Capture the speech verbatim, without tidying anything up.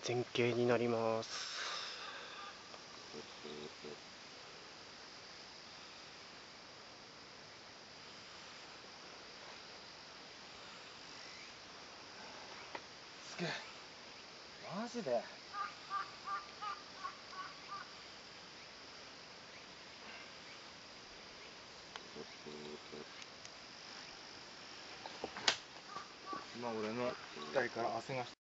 前傾になります。 すげえ、マジで。今俺の額から汗が